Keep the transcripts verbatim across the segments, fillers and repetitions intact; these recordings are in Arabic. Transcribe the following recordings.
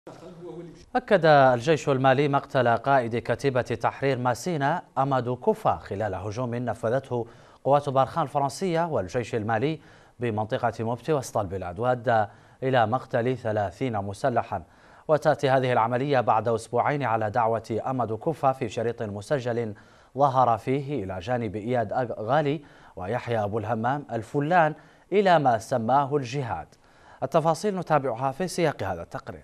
أكد الجيش المالي مقتل قائد كتيبة تحرير ماسينا أمادو كوفا خلال هجوم نفذته قوات بارخان الفرنسية والجيش المالي بمنطقة موبتي وسط البلاد، وأدى إلى مقتل ثلاثين مسلحا. وتأتي هذه العملية بعد أسبوعين على دعوة أمادو كوفا في شريط مسجل ظهر فيه إلى جانب إياد غالي ويحيى أبو الهمام الفلان إلى ما سماه الجهاد. التفاصيل نتابعها في سياق هذا التقرير.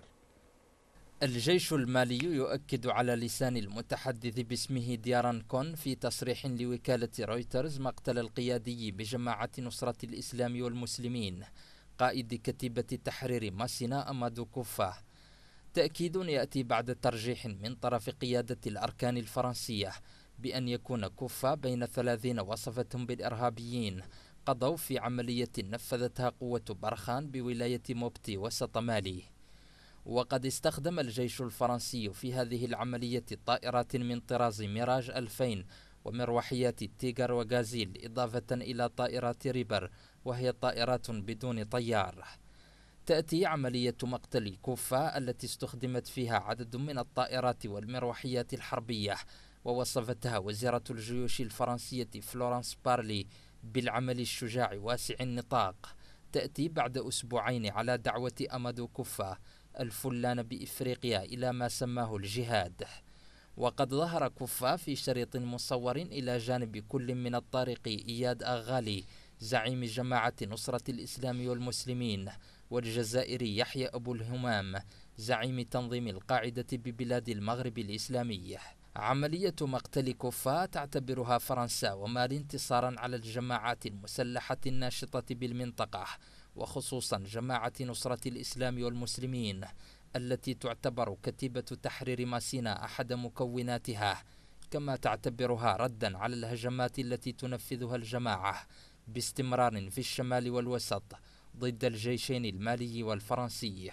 الجيش المالي يؤكد على لسان المتحدث باسمه دياران كون في تصريح لوكالة رويترز مقتل القيادي بجماعة نصرة الإسلام والمسلمين قائد كتيبة تحرير ماسينا أمادو كوفا. تأكيد يأتي بعد ترجيح من طرف قيادة الأركان الفرنسية بأن يكون كوفا بين الثلاثين وصفتهم بالإرهابيين قضوا في عملية نفذتها قوة برخان بولاية موبتي وسط مالي. وقد استخدم الجيش الفرنسي في هذه العملية طائرات من طراز ميراج ألفين ومروحيات تيغر وغازيل، إضافة إلى طائرات ريبر وهي طائرات بدون طيار. تأتي عملية مقتل كوفا التي استخدمت فيها عدد من الطائرات والمروحيات الحربية، ووصفتها وزيرة الجيوش الفرنسية فلورانس بارلي بالعمل الشجاع واسع النطاق. تأتي بعد أسبوعين على دعوة أمادو كوفا الفلان بإفريقيا إلى ما سماه الجهاد. وقد ظهر كوفا في شريط مصور إلى جانب كل من الطارق إياد أغالي زعيم جماعة نصرة الإسلام والمسلمين، والجزائري يحيى أبو الهمام زعيم تنظيم القاعدة ببلاد المغرب الإسلامي. عملية مقتل كوفا تعتبرها فرنسا ومالي انتصارا على الجماعات المسلحة الناشطة بالمنطقة، وخصوصا جماعة نصرة الإسلام والمسلمين التي تعتبر كتيبة تحرير ماسينا أحد مكوناتها، كما تعتبرها ردا على الهجمات التي تنفذها الجماعة باستمرار في الشمال والوسط ضد الجيشين المالي والفرنسي.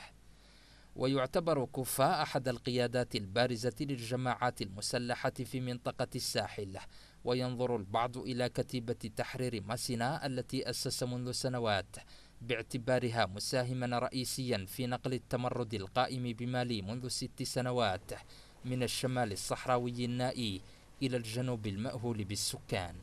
ويعتبر كوفا أحد القيادات البارزة للجماعات المسلحة في منطقة الساحل، وينظر البعض إلى كتيبة تحرير ماسينا التي أسس منذ سنوات باعتبارها مساهما رئيسيا في نقل التمرد القائم بمالي منذ ست سنوات من الشمال الصحراوي النائي إلى الجنوب المأهول بالسكان.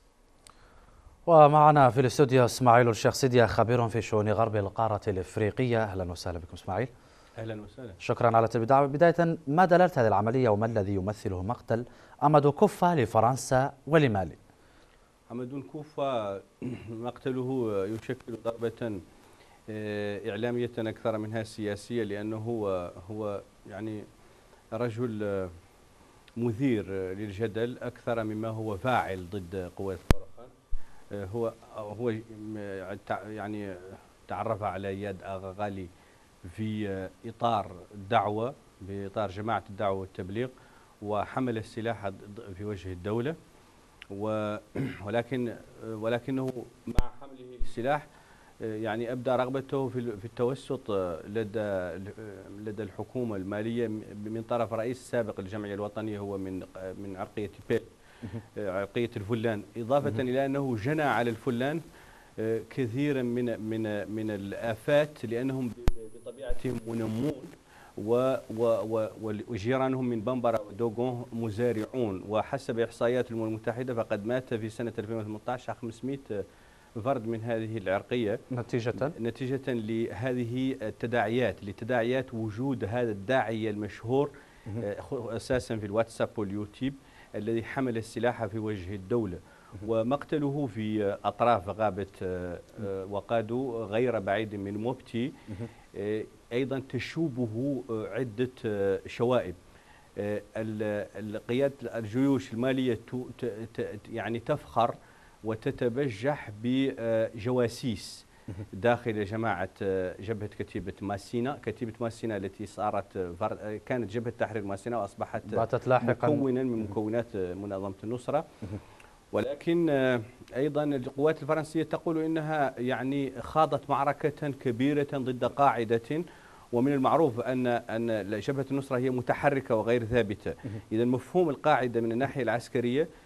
ومعنا في الاستوديو اسماعيل الشيخ سيديا خبير في شؤون غرب القارة الإفريقية. أهلا وسهلا بكم اسماعيل. أهلا وسهلا. شكرا على البداية. بداية، ما دلالة هذه العملية وما الذي يمثله مقتل أمادو كوفا لفرنسا ولمالي؟ أمادو كوفا مقتله يشكل ضربة إعلامية أكثر منها سياسية، لأنه هو هو يعني رجل مثير للجدل أكثر مما هو فاعل ضد قوات برخان. هو هو يعني تعرف على إياد أغالي في إطار الدعوة، بإطار جماعة الدعوة والتبليغ، وحمل السلاح في وجه الدولة، ولكن ولكنه مع حمله السلاح يعني أبدى رغبته في التوسط لدى لدى الحكومة المالية من طرف رئيس سابق الجمعية الوطنية، هو من من عرقية بيل، عرقية الفلان، إضافة إلى أنه جنى على الفلان كثيرا من من من الآفات، لأنهم بطبيعتهم منمون وجيرانهم من بمبرة ودوغون مزارعون. وحسب إحصائيات الأمم المتحدة فقد مات في سنة ألفين وثمانية عشر خمسمئة فرد من هذه العرقية نتيجة نتيجة لهذه التداعيات لتداعيات وجود هذا الداعية المشهور أساسا في الواتساب واليوتيوب الذي حمل السلاح في وجه الدولة. ومقتله في أطراف غابة وقادو غير بعيد من موبتي أيضا تشوبه عدة شوائب. القيادة الجيوش المالية يعني تفخر وتتبجح بجواسيس داخل جماعة جبهة كتيبة ماسينا. كتيبة ماسينا التي صارت كانت جبهة تحرير ماسينا وأصبحت مكونا من مكونات منظمة النصرة. ولكن أيضا القوات الفرنسية تقول إنها يعني خاضت معركة كبيرة ضد قاعدة، ومن المعروف أن أن جبهة النصرة هي متحركة وغير ثابتة. إذا مفهوم القاعدة من الناحية العسكرية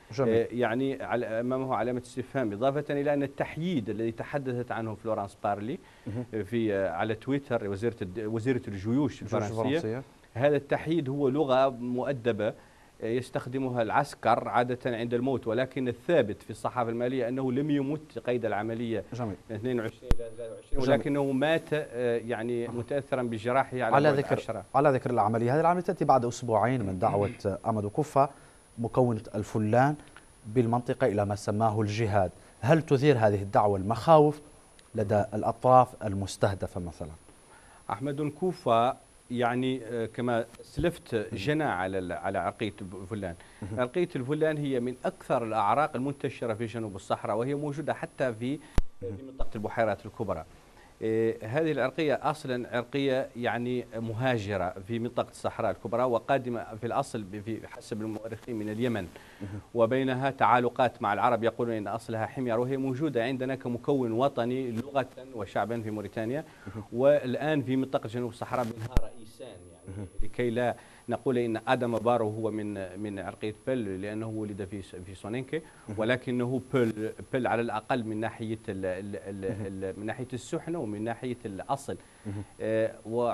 جميل. يعني أمامه علامة استفهام، إضافة إلى أن التحييد الذي تحدثت عنه فلورانس بارلي في على تويتر وزيرة وزيرة الجيوش الفرنسية، هذا التحييد هو لغة مؤدبة يستخدمها العسكر عادة عند الموت، ولكن الثابت في الصحافة المالية أنه لم يمت قيد العملية جميل. اثنين وعشرين إلى ثلاثة وعشرين، ولكنه مات يعني متأثرا بجراحه على, على ذكر عشرة. على ذكر العملية، هذه العملية تأتي بعد أسبوعين من دعوة أمادو كوفا مكونة الفلان بالمنطقة إلى ما سماه الجهاد. هل تثير هذه الدعوة المخاوف لدى الأطراف المستهدفة مثلا؟ أحمد كوفا يعني كما سلفت جنى على على عرقية الفلان. عرقية الفلان هي من أكثر الأعراق المنتشرة في جنوب الصحراء، وهي موجودة حتى في في منطقة البحيرات الكبرى. هذه العرقية أصلا عرقية يعني مهاجرة في منطقة الصحراء الكبرى، وقادمة في الأصل في حسب المؤرخين من اليمن، وبينها تعالقات مع العرب يقولون إن أصلها حمير، وهي موجودة عندنا كمكون وطني لغة وشعبا في موريتانيا، والآن في منطقة جنوب الصحراء منها رئيسان، يعني لكي لا نقول إن آدم بارو هو من من عرقية بل لأنه ولد في في سونينكي، ولكنه بل بل على الأقل من ناحية ال ال ال من ناحية السحنة ومن ناحية الأصل. آه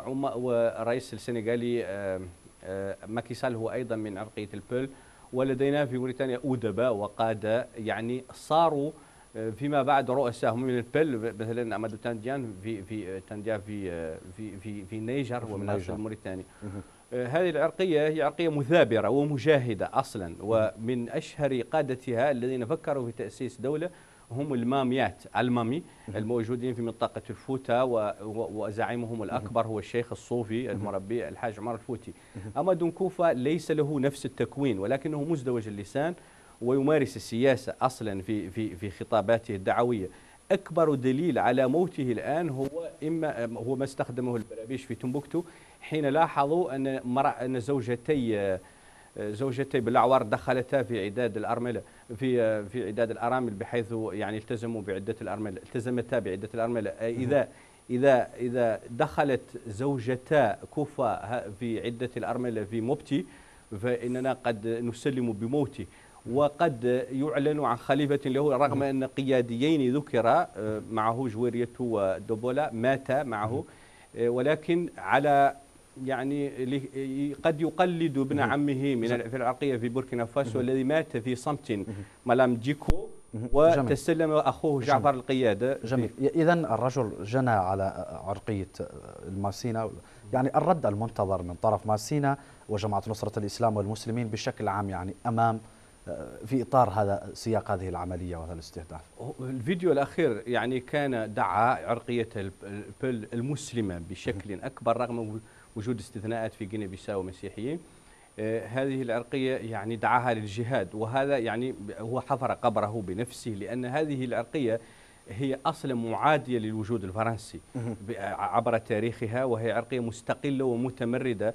ورئيس السنغالي آه آه ماكي سال هو أيضا من عرقية البل، ولدينا في موريتانيا أدباء وقادة يعني صاروا فيما بعد رؤساء هم من البل، مثلا أمادو تانديان في في تانديان في في في في النيجر ومن أصل الموريتاني. هذه العرقية هي عرقية مثابرة ومجاهدة أصلا، ومن أشهر قادتها الذين فكروا في تأسيس دولة هم الماميات المامي الموجودين في منطقة الفوتا، وزعيمهم الأكبر هو الشيخ الصوفي المربي الحاج عمر الفوتي. أمادو كوفا ليس له نفس التكوين، ولكنه مزدوج اللسان ويمارس السياسة أصلا في في في خطاباته الدعوية. أكبر دليل على موته الآن هو إما هو ما استخدمه البرابيش في تومبوكتو حين لاحظوا أن أن زوجتي زوجتي بالأعوار دخلتا في عداد الأرملة في في عداد الأرامل، بحيث يعني التزموا بعدة الأرملة التزمتا بعدة الأرملة. إذا إذا إذا دخلت زوجتا كوفا في عدة الأرملة في موبتي فإننا قد نسلم بموته، وقد يعلن عن خليفة له، رغم أن قياديين ذكر معه جويريتو ودوبولا ماتا معه، ولكن على يعني قد يقلد ابن عمه من في العرقية في بوركينا فاسو الذي مات في صمت ملام جيكو، وتسلم أخوه جعفر القيادة. جميل. إذن الرجل جنى على عرقية الماسينا، يعني الرد المنتظر من طرف ماسينا وجماعة نصرة الإسلام والمسلمين بشكل عام يعني أمام في إطار هذا سياق هذه العملية وهذا الاستهداف. الفيديو الأخير يعني كان دعا عرقية البل المسلمة بشكل أكبر رغم وجود استثناءات في غينيا بيساو ومسيحيين. آه هذه العرقية يعني دعاها للجهاد، وهذا يعني هو حفر قبره بنفسه، لأن هذه العرقية هي أصلا معادية للوجود الفرنسي عبر تاريخها، وهي عرقية مستقلة ومتمردة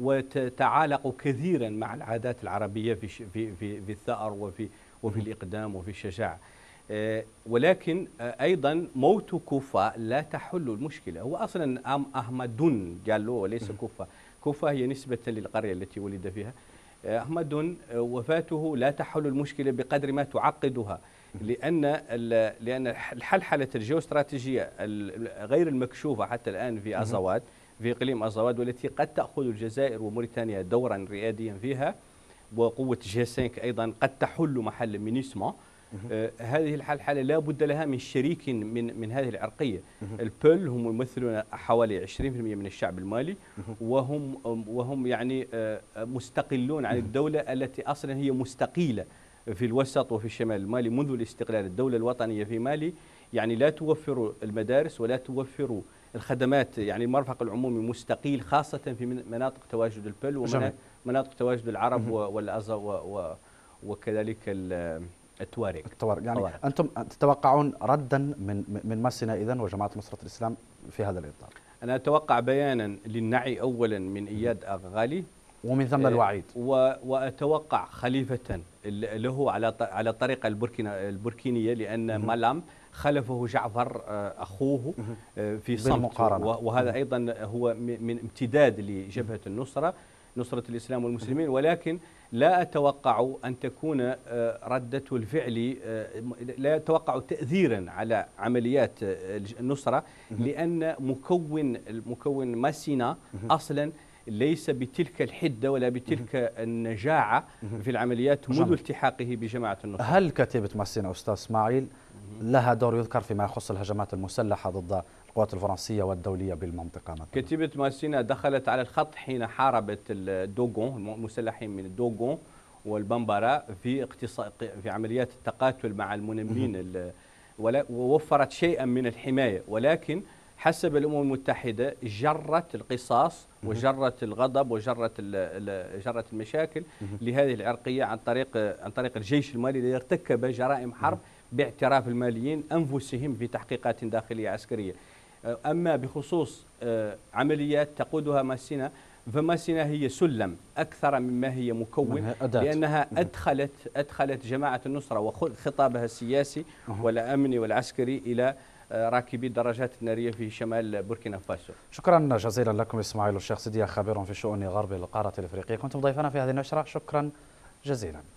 وتتعالق كثيرا مع العادات العربية في في في, في الثأر وفي وفي الإقدام وفي الشجاعة. آه ولكن آه أيضا موت كوفا لا تحل المشكلة. هو أصلا أم أحمدون قال له وليس كوفا. كوفا هي نسبة للقرية التي ولد فيها. آه أحمدون آه وفاته لا تحل المشكلة بقدر ما تعقدها، لأن لأن الحلحلة الجيوستراتيجية غير المكشوفة حتى الآن في أزواد في إقليم أزواد، والتي قد تأخذ الجزائر وموريتانيا دورا رئاديا فيها، وقوة جي خمسة أيضا قد تحل محل مينيسما. آه هذه الحلحلة لا بد لها من شريك من من هذه العرقية. البل هم يمثلون حوالي عشرين بالمئة من الشعب المالي، وهم وهم يعني آه مستقلون عن الدولة التي أصلا هي مستقيلة في الوسط وفي الشمال المالي منذ الاستقلال. الدولة الوطنية في مالي يعني لا توفر المدارس ولا توفر الخدمات، يعني المرفق العمومي مستقيل خاصة في مناطق تواجد البل ومناطق تواجد العرب والأزا وكذلك التوارق. التوارق يعني طوارق. أنتم تتوقعون ردا من من ماسينا إذن وجماعة نصرة الإسلام في هذا الإطار؟ أنا أتوقع بيانا للنعي أولا من إياد أغالي، ومن ثم الوعيد، وأتوقع خليفة له على على طريقة البوركينا البوركينية، لأن ملام خلفه جعفر أخوه في صمت، وهذا أيضا هو من امتداد لجبهة النصرة. نصرة الإسلام والمسلمين، ولكن لا أتوقع أن تكون ردة الفعل، لا أتوقع تأثيرا على عمليات النصرة، لأن مكون المكون ماسينا أصلا ليس بتلك الحدة ولا بتلك النجاعة في العمليات منذ التحاقه بجماعة النصرة. هل كتيبة ماسينا أستاذ إسماعيل لها دور يذكر فيما يخص الهجمات المسلحة ضد القوات الفرنسية والدولية بالمنطقة مثلا؟ كتيبة ماسينا دخلت على الخط حين حاربت الدوغون، المسلحين من الدوغون والبمبارا في اقتصاد في عمليات التقاتل مع المنمين، ووفرت شيئا من الحماية، ولكن حسب الأمم المتحدة جرت القصاص وجرت الغضب وجرت جرت المشاكل لهذه العرقية عن طريق عن طريق الجيش المالي الذي ارتكب جرائم حرب باعتراف الماليين أنفسهم في تحقيقات داخلية عسكرية. أما بخصوص عمليات تقودها ماسينا، فماسينا هي سلم أكثر مما هي مكون، لأنها أدخلت أدخلت جماعة النصرة وخطابها السياسي والأمني والعسكري إلى راكبي الدراجات النارية في شمال بوركينا فاسو. شكرا جزيلا لكم إسماعيل الشيخ سيدية، خبير في شؤون غرب القارة الإفريقية، كنتم ضيفنا في هذه النشرة، شكرا جزيلا.